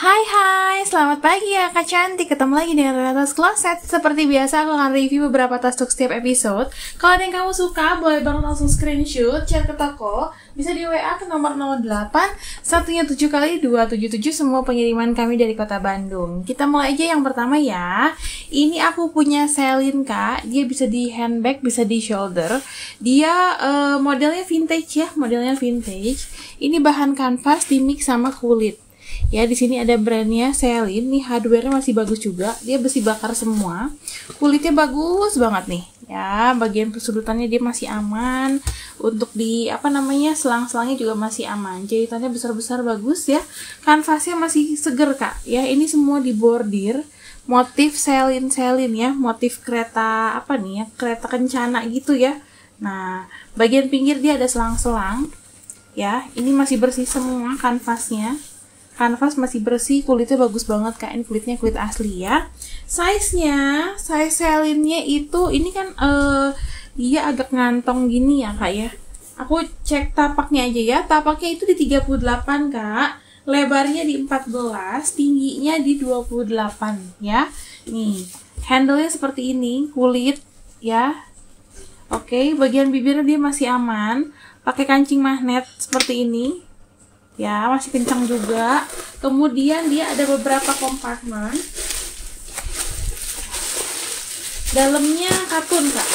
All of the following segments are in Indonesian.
Hai, selamat pagi ya Kak Cantik. Ketemu lagi dengan Renatas Closet. Seperti biasa aku akan review beberapa tas untuk setiap episode. Kalau ada yang kamu suka, boleh banget langsung screenshot, share ke toko. Bisa di WA ke nomor 08 177 kali 277, semua pengiriman kami dari kota Bandung. Kita mulai aja yang pertama ya. Ini aku punya Celine Kak. Dia bisa di handbag, bisa di shoulder. Dia modelnya vintage ya, modelnya vintage. Ini bahan kanvas dimix sama kulit. Ya, di sini ada brandnya Celine. Nih hardware-nya masih bagus juga. Dia besi bakar semua. Kulitnya bagus banget nih. Ya, bagian persudutannya dia masih aman. Untuk di selang-selangnya juga masih aman. Jahitannya besar-besar bagus ya. Kanvasnya masih seger Kak. Ya, ini semua dibordir motif Celine ya. Motif kereta kereta kencana gitu ya. Nah, bagian pinggir dia ada selang-selang. Ya, ini masih bersih semua kanvasnya. Kanvas masih bersih, kulitnya bagus banget Kak. Ini kulitnya kulit asli ya. Size Celine-nya itu ini kan dia agak ngantong gini ya Kak ya. Aku cek tapaknya aja ya. Tapaknya itu di 38 Kak. Lebarnya di 14, tingginya di 28 ya. Nih, handle-nya seperti ini, kulit ya. Oke, bagian bibirnya dia masih aman. Pakai kancing magnet seperti ini. Ya, masih kencang juga. Kemudian dia ada beberapa kompartemen. Dalamnya katun Kak.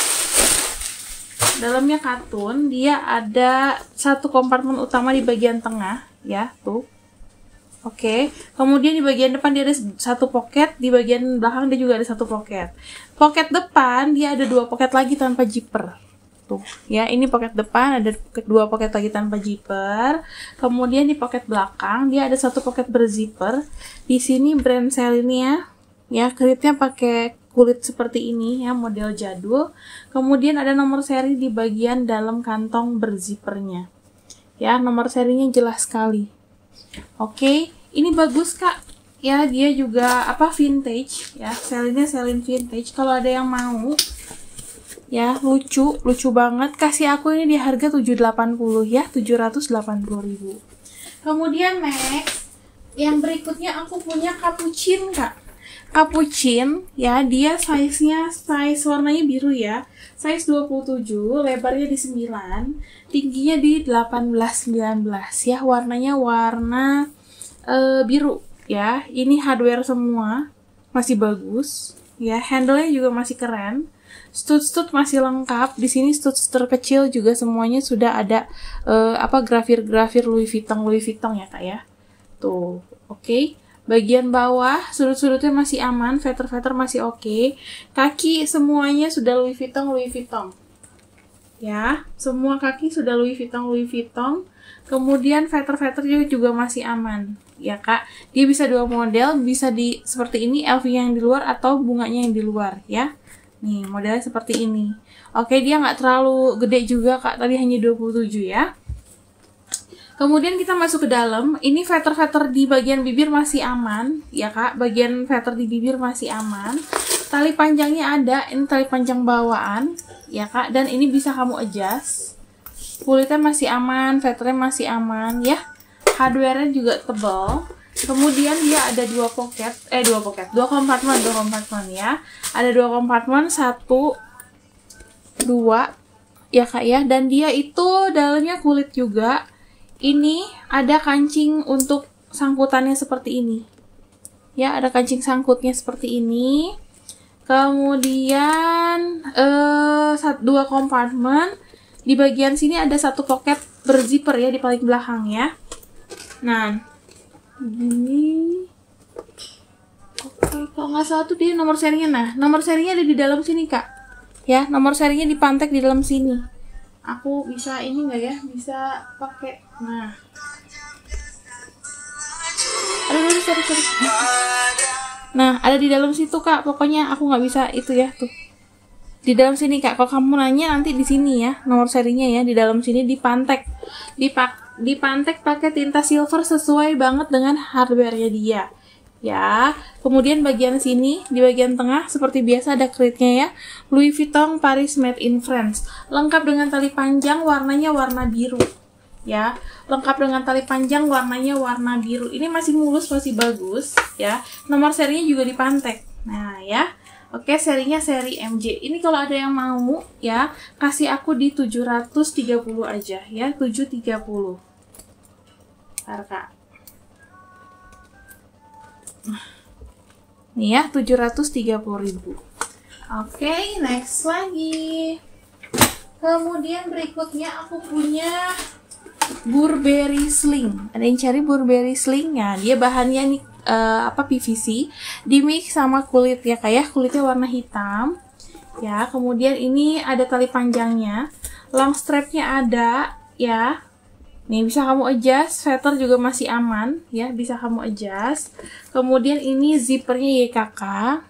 Dalamnya katun. Dia ada satu kompartemen utama di bagian tengah ya, tuh. Oke. Kemudian di bagian depan dia ada satu pocket, di bagian belakang dia juga ada satu pocket. Pocket depan dia ada dua pocket lagi tanpa zipper. Tuh, ya, ini pocket depan ada dua pocket lagi tanpa zipper. Kemudian di pocket belakang dia ada satu pocket berzipper. Di sini brand Celine ya, kulitnya pakai kulit seperti ini ya, model jadul. Kemudian ada nomor seri di bagian dalam kantong berzippernya. Ya, nomor serinya jelas sekali. Oke, ini bagus Kak. Ya, dia juga vintage ya, Celine vintage. Kalau ada yang mau ya, lucu banget. Kasih aku ini di harga 780 ya, 780.000. Kemudian next, yang berikutnya aku punya Capuchin Kak. Capuchin ya, dia size warnanya biru ya. Size 27, lebarnya di 9, tingginya di 18-19 ya. Warnanya warna biru ya. Ini hardware semua, masih bagus ya. Handle-nya juga masih keren. Stud masih lengkap. Di sini stud terkecil juga semuanya sudah ada grafir Louis Vuitton ya Kak ya. Tuh, oke. Bagian bawah sudut-sudutnya masih aman, feather masih oke. Kaki semuanya sudah Louis Vuitton. Ya, semua kaki sudah Louis Vuitton. Kemudian feather juga masih aman. Ya Kak, dia bisa dua model, bisa di seperti ini, LV yang di luar atau bunganya yang di luar ya. Nih, modelnya seperti ini. Oke, dia nggak terlalu gede juga Kak, tadi hanya 27 ya. Kemudian kita masuk ke dalam. Ini feather di bagian bibir masih aman ya Kak. Bagian feather di bibir masih aman. Tali panjangnya ada, ini tali panjang bawaan ya Kak. Dan ini bisa kamu adjust. Kulitnya masih aman, feathernya masih aman ya. Hardware-nya juga tebal. Kemudian dia ada dua kompartemen ya. Ada dua kompartemen, 1, 2 ya Kak ya. Dan dia itu dalamnya kulit juga. Ini ada kancing untuk sangkutannya seperti ini. Ya, ada kancing sangkutnya seperti ini. Kemudian dua kompartemen. Di bagian sini ada satu pocket berzipper ya di paling belakang ya. Nah, ini oke, kalau nggak salah tuh dia nomor serinya. Nah, nomor serinya ada di dalam sini Kak ya. Nomor serinya dipantek di dalam sini. Aku bisa ini nggak ya, bisa pakai. Nah, sorry. Nah, ada di dalam situ Kak. Pokoknya aku nggak bisa itu ya, tuh di dalam sini Kak. Kalau kamu nanya nanti di sini ya, nomor serinya ya, di dalam sini dipantek pakai tinta silver sesuai banget dengan hardware-nya dia ya. Kemudian bagian sini, di bagian tengah seperti biasa ada klitnya ya, Louis Vuitton Paris Made in France, lengkap dengan tali panjang, warnanya warna biru ya, lengkap dengan tali panjang, warnanya warna biru. Ini masih mulus, masih bagus ya. Nomor serinya juga dipantek. Nah ya, oke, serinya seri MJ. Ini kalau ada yang mau ya, kasih aku di 730 aja ya, 730. Bentar, Kak. Nih ya, 730.000. Oke, next lagi. Kemudian berikutnya aku punya Burberry Sling. Ada yang cari Burberry Slingnya? Dia bahannya nih PVC, di mix sama kulit ya, kayak kulitnya warna hitam. Ya, kemudian ini ada tali panjangnya, long strapnya ada ya. Nih bisa kamu adjust, sweater juga masih aman ya, bisa kamu adjust. Kemudian ini zippernya YKK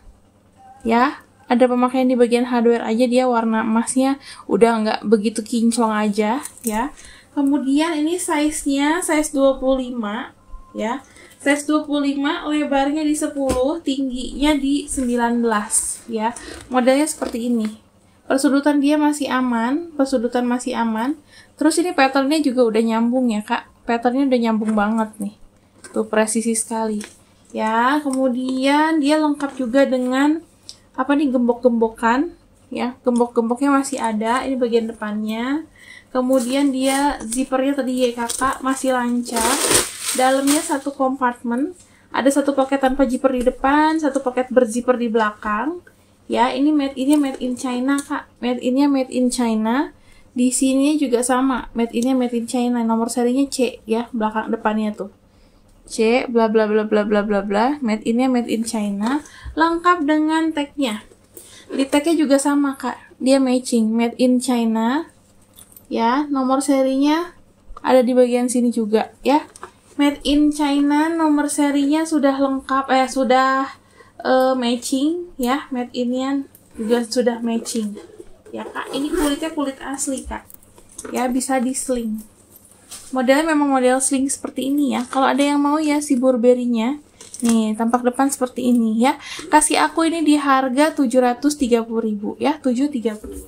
ya. Ada pemakaian di bagian hardware aja, dia warna emasnya udah nggak begitu kinclong aja ya. Kemudian ini size-nya size 25 ya. Size 25, lebarnya di 10, tingginya di 19 ya. Modelnya seperti ini. Persudutan dia masih aman, persudutan masih aman. Terus ini patternnya juga udah nyambung ya, Kak. Patternnya udah nyambung banget nih. Tuh presisi sekali. Ya, kemudian dia lengkap juga dengan apa nih, gembok-gembokan ya. Gembok-gemboknya masih ada, ini bagian depannya. Kemudian dia zippernya tadi YKK masih lancar. Dalamnya satu kompartemen, ada satu pocket tanpa zipper di depan, satu pocket berzipper di belakang. Ya, ini made in China, Kak. Made in China. Di sini juga sama, made in China. Nomor serinya C ya, belakang depannya tuh. C bla bla bla bla bla bla bla. Made in China. Lengkap dengan tagnya. Di tagnya juga sama, Kak. Dia matching, made in China. Ya, nomor serinya ada di bagian sini juga ya. Made in China, nomor serinya sudah lengkap, sudah matching ya. Made in-nya juga sudah matching ya, Kak. Ini kulitnya kulit asli, Kak ya, bisa di sling. Modelnya memang model sling seperti ini ya. Kalau ada yang mau ya si Burberry-nya, nih tampak depan seperti ini ya. Kasih aku ini di harga 730.000 ya, 730.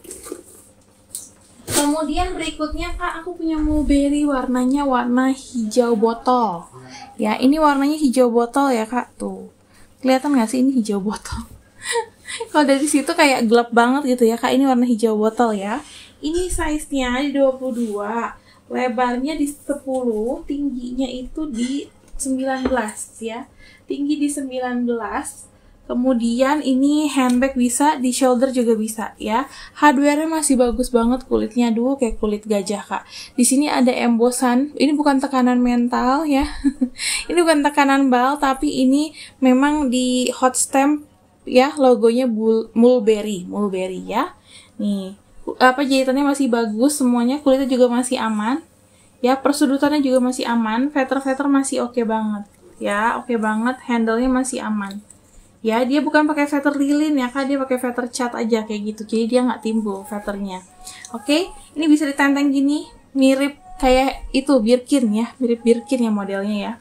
Kemudian berikutnya, Kak, aku punya Mulberry, warnanya warna hijau botol ya. Ini warnanya hijau botol ya, Kak. Tuh kelihatan nggak sih, ini hijau botol? Kalau dari situ kayak gelap banget gitu ya, Kak. Ini warna hijau botol ya. Ini size-nya di 22, lebarnya di 10, tingginya itu di 19 ya. Tinggi di 19. Kemudian ini handbag bisa, di shoulder juga bisa ya. Hardware-nya masih bagus banget, kulitnya aduh kayak kulit gajah, Kak. Di sini ada embosan. Ini bukan tekanan mental ya. Ini bukan tekanan bal, tapi ini memang di hot stamp ya, logonya Mulberry ya. Nih, jahitannya masih bagus semuanya, kulitnya juga masih aman. Ya, persudutannya juga masih aman, feather masih oke banget. Ya, oke banget, handle-nya masih aman. Ya, dia bukan pakai feather lilin ya, Kak, dia pakai feather cat aja kayak gitu. Jadi dia nggak timbul feathernya. Oke, ini bisa ditenteng gini, mirip kayak itu Birkin ya, mirip Birkin ya modelnya ya.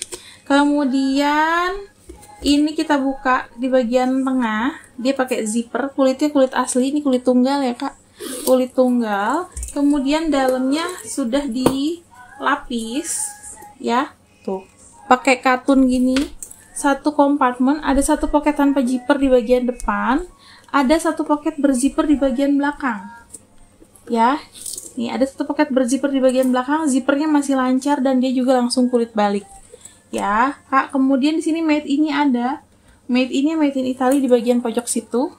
Kemudian ini kita buka di bagian tengah, dia pakai zipper, kulitnya kulit asli, ini kulit tunggal ya, Kak. Kulit tunggal. Kemudian dalamnya sudah dilapis ya. Tuh, pakai katun gini. Satu kompartemen, ada satu pocket tanpa zipper di bagian depan, ada satu pocket berzipper di bagian belakang. Ya. Nih, ada satu pocket berzipper di bagian belakang, zippernya masih lancar dan dia juga langsung kulit balik. Ya, Kak. Kemudian di sini made in-nya ada. Made in-nya made in Italy di bagian pojok situ.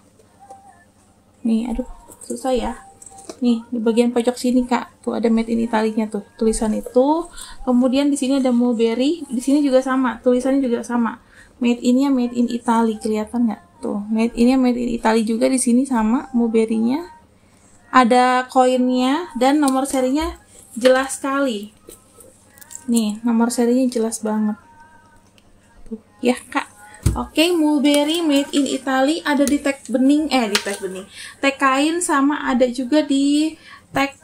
Nih, aduh, susah ya. Nih, di bagian pojok sini, Kak. Tuh ada made in Italy-nya tuh, tulisan itu. Kemudian di sini ada Mulberry, di sini juga sama, tulisannya juga sama. Made in-nya made in Italy, kelihatan nggak? Tuh, made in-nya made in Italy juga di sini sama Mulberry-nya. Ada koinnya dan nomor serinya jelas sekali. Nih, nomor serinya jelas banget. Tuh, ya, Kak. Oke, Mulberry made in Italy, ada di tag bening, tag kain, sama ada juga di tag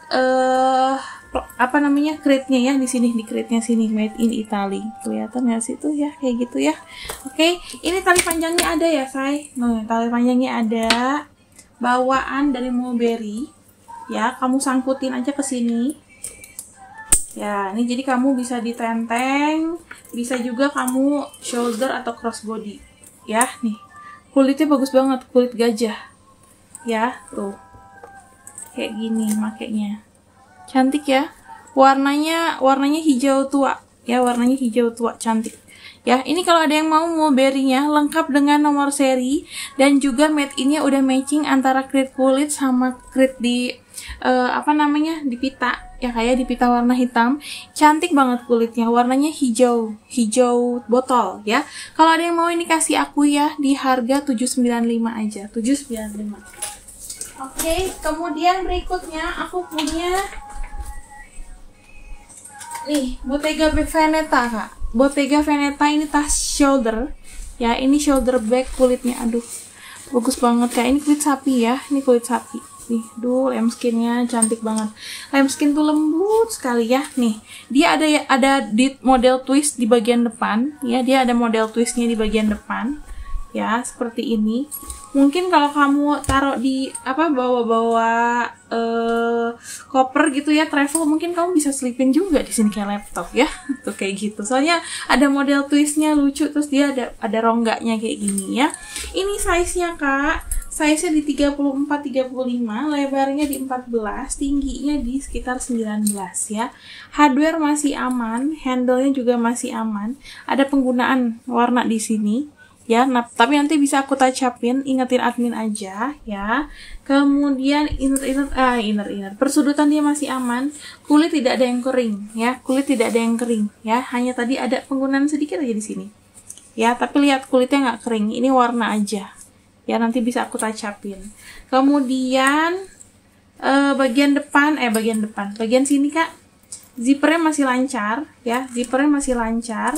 crate-nya ya, di sini, di crate-nya sini, made in Italy. Kelihatan nggak sih tuh ya, kayak gitu ya. Oke, ini tali panjangnya ada ya, say. Nah, tali panjangnya ada, bawaan dari Mulberry ya, kamu sangkutin aja ke sini. Ya, ini jadi kamu bisa ditenteng, bisa juga kamu shoulder atau crossbody. Ya, nih. Kulitnya bagus banget, kulit gajah. Ya, tuh. Kayak gini makainya. Cantik ya. Warnanya hijau tua. Ya, warnanya hijau tua, cantik. Ya, ini kalau ada yang mau mulberry-nya lengkap dengan nomor seri dan juga made in-nya udah matching antara krit kulit sama krit di di pita. Ya, kayak di pita warna hitam. Cantik banget kulitnya. Warnanya hijau botol ya. Kalau ada yang mau ini kasih aku ya di harga 795 aja. 795. Oke, kemudian berikutnya aku punya nih, Bottega Veneta, Kak. Bottega Veneta ini tas shoulder. Ya, ini shoulder bag kulitnya. Aduh, bagus banget, Kak. Ini kulit sapi ya. Ini kulit sapi. Nih, lamskinnya cantik banget. Lamskin tuh lembut sekali ya. Nih, dia ada di model twist di bagian depan. Ya, dia ada model twistnya di bagian depan. Ya, seperti ini. Mungkin kalau kamu taruh di bawa-bawa koper gitu ya, travel, mungkin kamu bisa selipin juga di sini kayak laptop ya. Tuh kayak gitu. Soalnya ada model twistnya lucu, terus dia ada rongganya kayak gini ya. Ini size-nya, Kak. Size-nya di 34-35, lebarnya di 14, tingginya di sekitar 19 ya. Hardware masih aman, handle-nya juga masih aman. Ada penggunaan warna di sini. Ya, tapi nanti bisa aku touch upin, ingetin admin aja ya. Kemudian inner. Persudutan dia masih aman, kulit tidak ada yang kering ya, kulit tidak ada yang kering ya. Hanya tadi ada penggunaan sedikit aja di sini. Ya, tapi lihat kulitnya nggak kering, ini warna aja. Ya, nanti bisa aku touch upin. Kemudian bagian sini, Kak, zippernya masih lancar ya, zippernya masih lancar.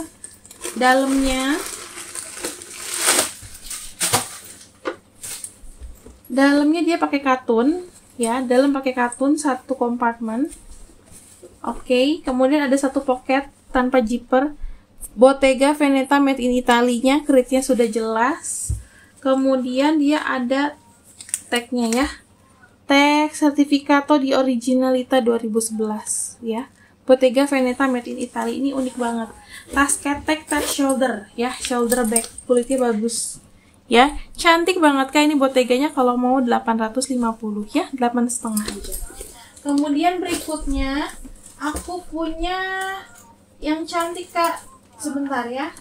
Dalamnya dia pakai katun ya, pakai katun, satu kompartemen. Oke, kemudian ada satu pocket tanpa zipper. Bottega Veneta made in Italy-nya, kritnya sudah jelas. Kemudian dia ada tag-nya ya. Tag Certificato di Originalita 2011 ya. Bottega Veneta made in Italy ini unik banget. Tas ketek, tas shoulder ya, shoulder bag, kulitnya bagus. Ya, cantik banget, Kak. Ini Botteganya kalau mau 850 ya, 8,5 aja. Kemudian berikutnya aku punya yang cantik, Kak. Sebentar ya.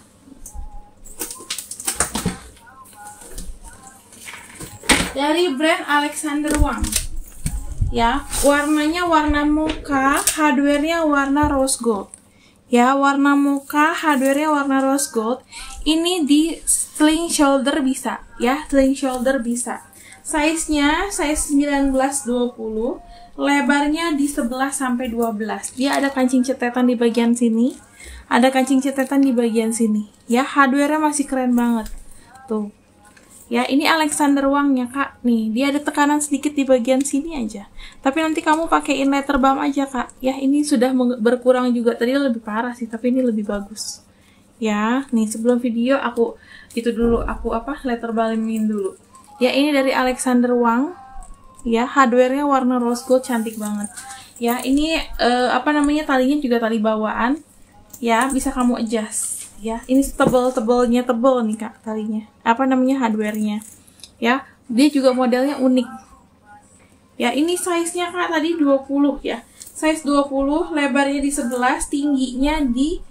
Dari brand Alexander Wang. Ya, warnanya warna mocha, hardware-nya warna rose gold. Ya, warna mocha, hardware-nya warna rose gold. Ini di sling shoulder bisa, ya, sling shoulder bisa. Size-nya size 19-20, lebarnya di 11 sampai 12. Dia ada kancing cetetan di bagian sini, ada kancing cetetan di bagian sini. Ya, hardware-nya masih keren banget. Tuh. Ya, ini Alexander Wang-nya, Kak. Nih, dia ada tekanan sedikit di bagian sini aja. Tapi nanti kamu pakaiin letter balm aja, Kak. Ya, ini sudah berkurang juga. Tadi lebih parah sih, tapi ini lebih bagus. Ya, nih sebelum video aku letter balmin dulu. Ya, ini dari Alexander Wang. Ya, hardware-nya warna rose gold, cantik banget. Ya, ini talinya juga tali bawaan. Ya, bisa kamu adjust. Ya, ini tebel nih, Kak, talinya. Hardware-nya. Ya, dia juga modelnya unik. Ya, ini size-nya, Kak, tadi 20 ya. Size 20, lebarnya di 11, tingginya di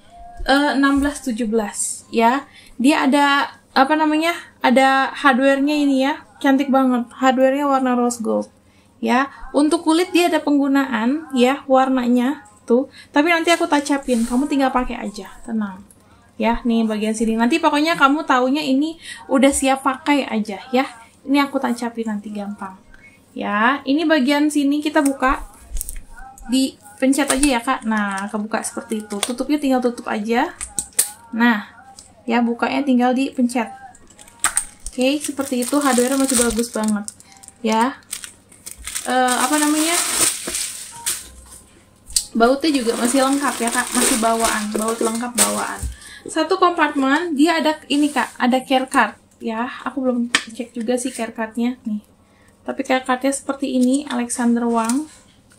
16-17 ya. Dia ada ada hardware-nya ini ya, cantik banget. Hardware-nya warna rose gold ya. Untuk kulit dia ada penggunaan ya, warnanya tuh, tapi nanti aku touch upin, kamu tinggal pakai aja, tenang ya. Nih bagian sini nanti pokoknya kamu taunya ini udah siap pakai aja ya. Ini aku touch upin nanti gampang ya. Ini bagian sini kita buka, dipencet aja ya, Kak. Nah, kebuka seperti itu. Tutupnya tinggal tutup aja. Nah, ya, bukanya tinggal dipencet. Oke, seperti itu. Hardware masih bagus banget. Ya. Bautnya juga masih lengkap ya, Kak. Masih bawaan. Baut lengkap bawaan. Satu kompartemen, dia ada ini, Kak. Ada care card. Ya, aku belum cek juga sih care card-nya. Nih. Tapi care card-nya seperti ini. Alexander Wang.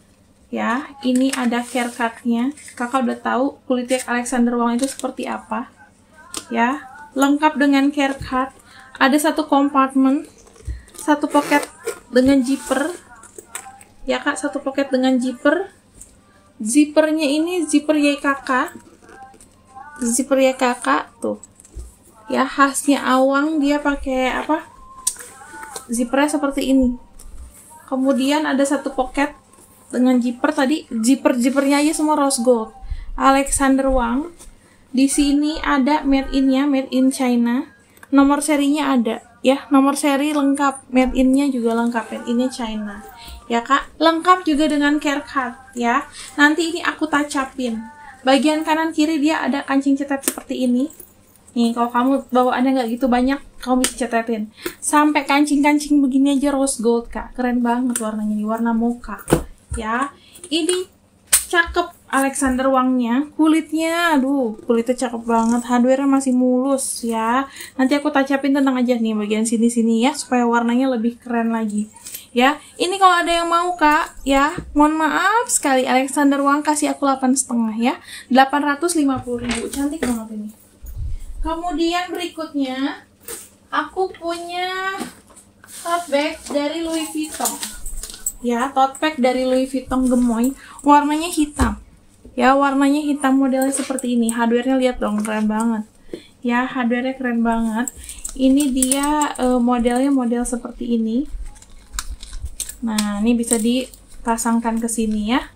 Ya, ini ada care card-nya. Kakak udah tahu kulitnya Alexander Wang itu seperti apa. Ya, lengkap dengan care card. Ada satu kompartemen, satu pocket dengan zipper. Ya Kak, satu pocket dengan zipper. Zippernya ini zipper YKK. Zipper YKK tuh. Ya, khasnya Awang, dia pakai apa? Zippernya seperti ini. Kemudian ada satu pocket dengan zipper tadi, zippernya aja semua rose gold. Alexander Wang. Di sini ada made in-nya, made in China. Nomor serinya ada, ya. Nomor seri lengkap, made in-nya juga lengkap, made in-nya China. Ya Kak, lengkap juga dengan care card, ya. Nanti ini aku touch-upin. Bagian kanan kiri dia ada kancing cetet seperti ini. Nih, kalau kamu bawaannya nggak gitu banyak, kamu bisa cetetin. Sampai kancing-kancing begini aja rose gold, Kak. Keren banget warnanya nih, warna mocha. Ya, ini cakep Alexander Wang-nya. Kulitnya, aduh, kulitnya cakep banget. Hardware-nya masih mulus, ya. Nanti aku touch-upin tentang aja nih bagian sini-sini ya, supaya warnanya lebih keren lagi. Ya, ini kalau ada yang mau Kak, ya, mohon maaf sekali Alexander Wang kasih aku 8,5 ya. 850.000. Cantik banget ini. Kemudian berikutnya aku punya tote bag dari Louis Vuitton. Ya, tote bag dari Louis Vuitton gemoy, warnanya hitam. Ya, warnanya hitam, modelnya seperti ini. Hardware-nya lihat dong, keren banget. Ya, hardware-nya keren banget. Ini dia modelnya model seperti ini. Nah, ini bisa dipasangkan ke sini ya.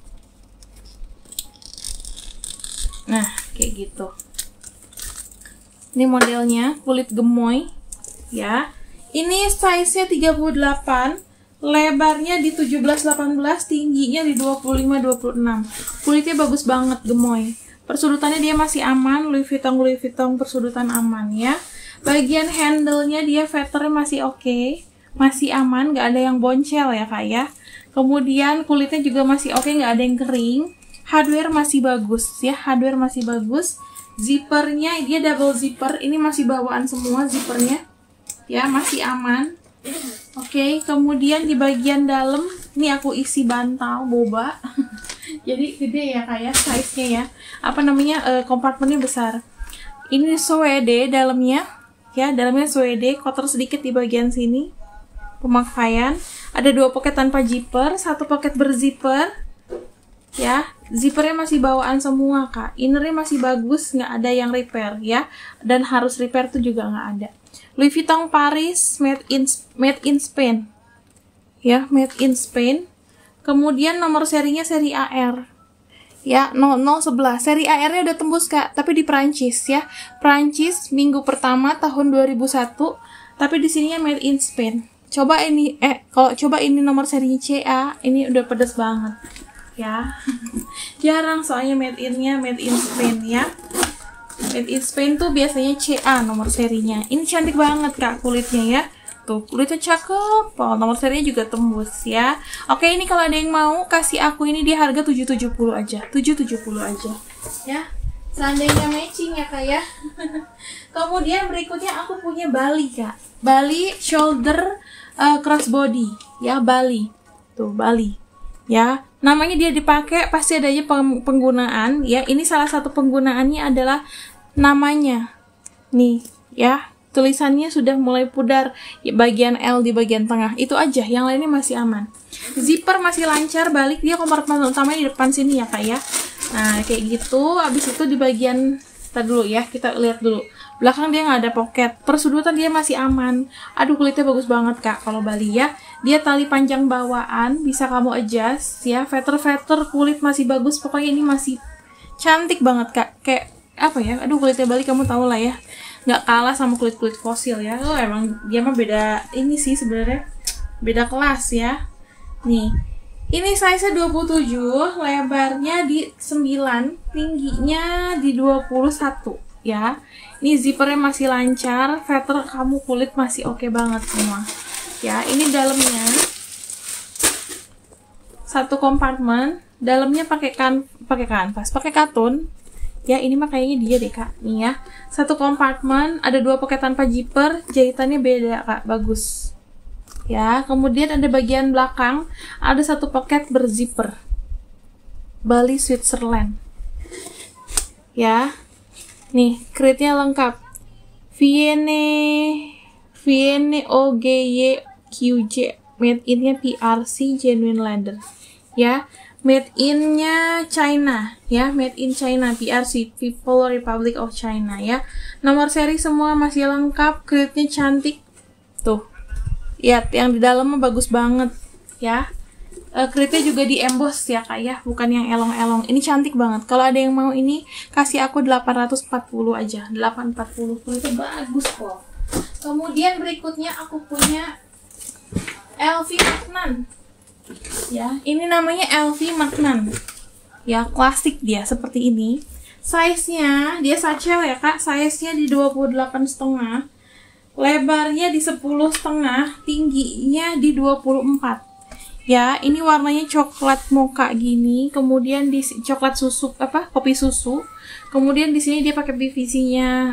Nah, kayak gitu. Ini modelnya kulit gemoy ya. Ini size-nya 38, lebarnya di 17-18, tingginya di 25-26. Kulitnya bagus banget, gemoy. Persudutannya dia masih aman, Louis Vuitton persudutan aman ya. Bagian handle-nya dia feather masih oke, masih aman, nggak ada yang boncel ya Kak ya. Kemudian kulitnya juga masih oke, nggak ada yang kering. Hardware masih bagus ya, hardware masih bagus. Zippernya dia double zipper, ini masih bawaan semua zippernya ya, masih aman. Oke, kemudian di bagian dalam ini aku isi bantal boba. Jadi gede ya kayak size-nya ya, apa namanya, kompartemennya besar. Ini suede dalamnya ya, dalamnya suede, kotor sedikit di bagian sini pemakaian. Ada 2 pocket tanpa zipper, 1 pocket berzipper ya. Zippernya masih bawaan semua Kak, innernya masih bagus, nggak ada yang repair ya, dan harus repair tuh juga nggak ada. Louis Vuitton Paris, made in Spain ya, made in Spain. Kemudian nomor serinya seri AR ya, 0011. Seri AR-nya udah tembus Kak, tapi di Prancis ya, Prancis minggu pertama tahun 2001, tapi di sininya made in Spain. Coba ini kalau coba ini nomor serinya CA, ini udah pedes banget ya. Jarang soalnya made in-nya made in Spain ya. Made in Spain tuh biasanya CA nomor serinya. Ini cantik banget Kak kulitnya ya. Tuh, kulitnya cakep. Oh, nomor serinya juga tembus ya. Oke, ini kalau ada yang mau kasih aku ini, dia harga 770 aja. 770 aja. Ya. Seandainya matching ya Kak ya. Kemudian berikutnya aku punya Bali Kak. Bali shoulder crossbody ya, Bali. Tuh, Bali. Ya, namanya dia dipakai pasti ada aja penggunaan ya. Ini salah satu penggunaannya adalah namanya nih ya, tulisannya sudah mulai pudar ya, bagian L di bagian tengah itu aja, yang lainnya masih aman. Zipper masih lancar, balik dia kompartemen utamanya di depan sini ya Kak ya. Nah kayak gitu. Habis itu di bagian dulu ya, kita lihat dulu belakang dia nggak ada pocket, persudutan dia masih aman. Aduh, kulitnya bagus banget Kak kalau Bali ya. Dia tali panjang bawaan, bisa kamu adjust ya. Feather kulit masih bagus, pokoknya ini masih cantik banget Kak. Kayak apa ya, aduh kulitnya Bali kamu tau lah ya, nggak kalah sama kulit-kulit fosil ya. Oh emang dia mah beda ini sih sebenarnya, beda kelas ya. Nih, ini size-nya 27, lebarnya di 9, tingginya di 21 ya. Ini zippernya masih lancar, feather kamu kulit masih oke banget semua ya. Ini dalamnya satu kompartemen, dalamnya pakai kanvas, pakai katun ya. Ini mah kayaknya dia deh Kak nih ya. Satu kompartemen, ada 2 pocket tanpa zipper, jahitannya beda Kak, bagus ya. Kemudian ada bagian belakang, ada 1 pocket berzipper Bali, Switzerland. Ya. Nih, kreditnya lengkap. Vienne OGY QJ. Made in-nya PRC genuine leather. Ya. Made in-nya China, ya, made in China, PRC, People Republic of China, ya. Nomor seri semua masih lengkap, kreditnya cantik. Tuh. Lihat, yang di dalamnya bagus banget, ya. Kreditnya juga di emboss ya, Kak, ya, bukan yang elong-elong. Ini cantik banget. Kalau ada yang mau ini, kasih aku 840 aja. 840. Kreditnya bagus kok. Kemudian berikutnya aku punya LV Magnan. Ya, ini namanya LV Magnan. Ya, klasik dia seperti ini. Size-nya dia satchel ya, Kak. Size-nya di 28,5. Lebarnya di 10,5, tingginya di 24. Ya, ini warnanya coklat mocha gini, kemudian di coklat susu kopi susu. Kemudian di sini dia pakai PVC-nya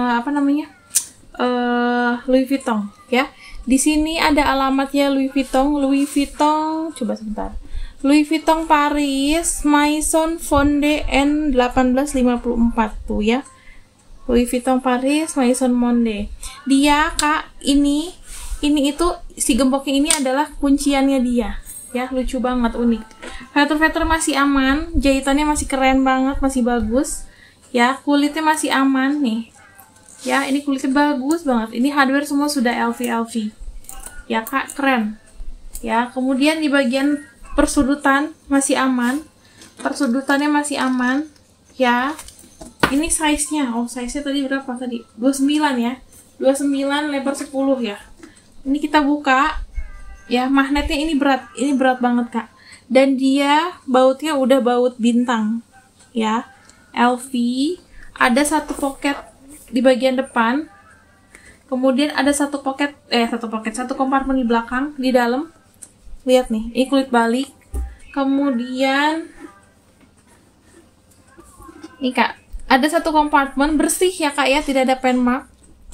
Louis Vuitton, ya. Di sini ada alamatnya Louis Vuitton, coba sebentar. Louis Vuitton Paris, Maison Fonde N 1854 tuh ya. Louis Vuitton Paris, Maison Monde. Dia, Kak, ini itu si gemboknya ini adalah kunciannya dia. Ya, lucu banget, unik. Feather masih aman, jahitannya masih keren banget, masih bagus. Ya, kulitnya masih aman nih. Ya, ini kulitnya bagus banget. Ini hardware semua sudah LV. Ya, Kak, keren. Ya, kemudian di bagian persudutan masih aman. Persudutannya masih aman. Ya. Ini size-nya. Oh, size-nya tadi berapa tadi? 29 ya. 29 lebar 10 ya. Ini kita buka. Ya, magnetnya ini berat. Ini berat banget, Kak. Dan dia bautnya udah baut bintang. Ya. LV. Ada satu pocket di bagian depan, kemudian ada satu kompartemen di belakang, di dalam. Lihat nih, ini kulit balik. Kemudian, nih, Kak, ada satu kompartemen bersih ya, Kak, ya, tidak ada pen mark.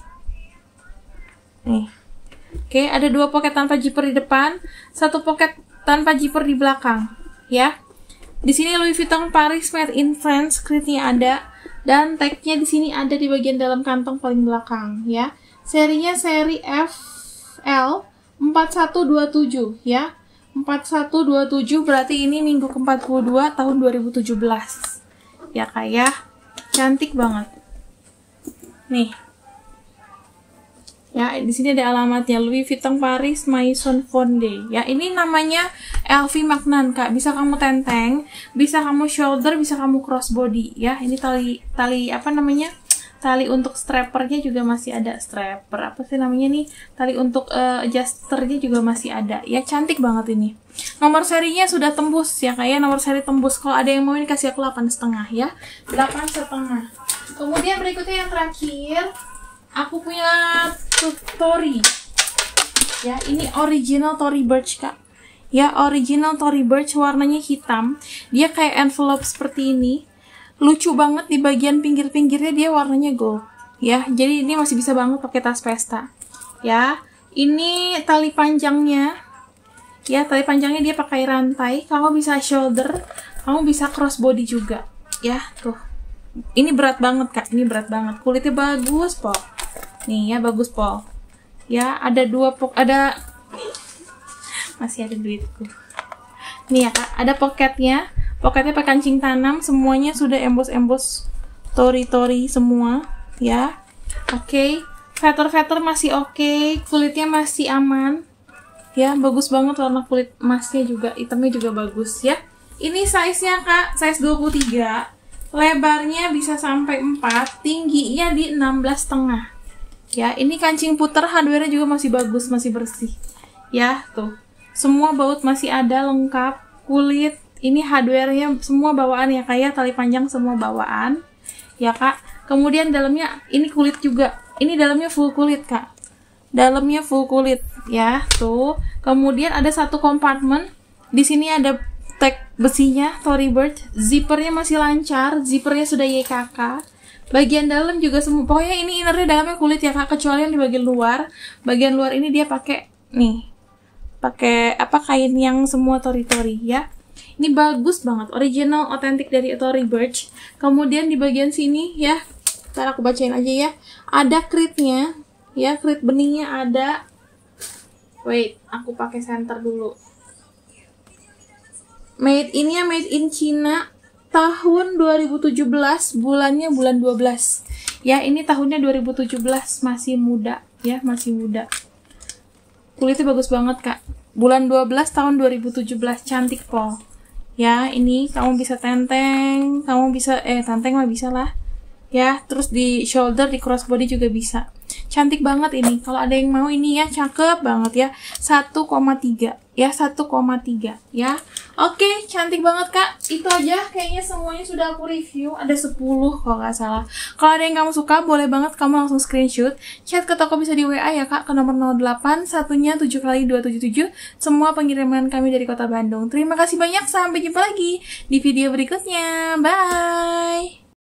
Nih, oke, ada 2 pocket tanpa zipper di depan, 1 pocket tanpa zipper di belakang, ya. Di sini Louis Vuitton Paris Made in France, kreditnya ada. Dan tagnya di sini ada di bagian dalam kantong paling belakang, ya. Serinya seri FL 4127, ya. 4127 berarti ini minggu ke-42 tahun 2017. Ya, Kak, ya. Cantik banget. Nih. Ya, di sini ada alamatnya Louis Vuitton Paris Maison Fonde. Ya, ini namanya LV Magnan, Kak. Bisa kamu tenteng, bisa kamu shoulder, bisa kamu crossbody, ya. Ini tali Tali untuk strappernya juga masih ada. Strapper apa sih namanya nih? Tali untuk adjusternya juga masih ada. Ya, cantik banget ini. Nomor serinya sudah tembus ya, Kak, ya. Nomor seri tembus. Kalau ada yang mau ini kasih aku 8,5 ya. 8,5. Kemudian berikutnya yang terakhir, aku punya Tory. Ya, ini original Tory Burch, Kak. Ya, original Tory Burch, warnanya hitam. Dia kayak envelope seperti ini. Lucu banget, di bagian pinggir-pinggirnya dia warnanya gold. Ya, jadi ini masih bisa banget pakai tas pesta. Ya, ini tali panjangnya. Ya, tali panjangnya dia pakai rantai. Kamu bisa shoulder, kamu bisa crossbody juga. Ya, tuh. Ini berat banget, Kak. Ini berat banget. Kulitnya bagus, Pol. Nih ya, bagus, Pol. Ya, ada masih ada duitku. Nih ya, Kak, ada poketnya. Poketnya pakai kancing tanam, semuanya sudah emboss tori semua, ya. Oke. Feather masih oke, kulitnya masih aman. Ya, bagus banget warna kulit emasnya juga, hitamnya juga bagus ya. Ini size-nya, Kak, size 23. Lebarnya bisa sampai 4, tingginya di 16,5. Ya, ini kancing puter, hardware-nya juga masih bagus, masih bersih. Ya, tuh. Semua baut masih ada lengkap, kulit, ini hardware-nya semua bawaan ya, Kak, ya, tali panjang semua bawaan. Ya, Kak. Kemudian dalamnya ini kulit juga. Ini dalamnya full kulit, Kak. Dalamnya full kulit, ya, tuh. Kemudian ada satu kompartemen. Di sini ada tag besinya, Tory Burch. Zippernya masih lancar, zippernya sudah YKK. Bagian dalam juga semua, pokoknya ini innernya dalamnya kulit ya, Kak, kecuali yang di bagian luar. Bagian luar ini dia pakai nih, pakai kain yang semua tori-tori ya. Ini bagus banget, original, otentik dari Tory Burch. Kemudian di bagian sini ya, ntar aku bacain aja ya. Ada kritnya, ya, krit benihnya ada. Wait, aku pakai center dulu. Made in China, tahun 2017, bulannya bulan 12. Ya, ini tahunnya 2017, masih muda, ya, masih muda. Kulitnya bagus banget, Kak. Bulan 12 tahun 2017, cantik pol. Ya, ini kamu bisa tenteng, kamu bisa tenteng mah bisa lah. Ya, terus di shoulder, di crossbody juga bisa. Cantik banget ini. Kalau ada yang mau ini ya, cakep banget ya. 1,3 ya, 1,3 ya. Oke, cantik banget Kak. Itu aja kayaknya semuanya sudah aku review. Ada 10 kalau nggak salah. Kalau ada yang kamu suka, boleh banget kamu langsung screenshot. Chat ke toko bisa di WA ya Kak, ke nomor 08 satunya 7x277. Semua pengiriman kami dari Kota Bandung. Terima kasih banyak, sampai jumpa lagi di video berikutnya. Bye.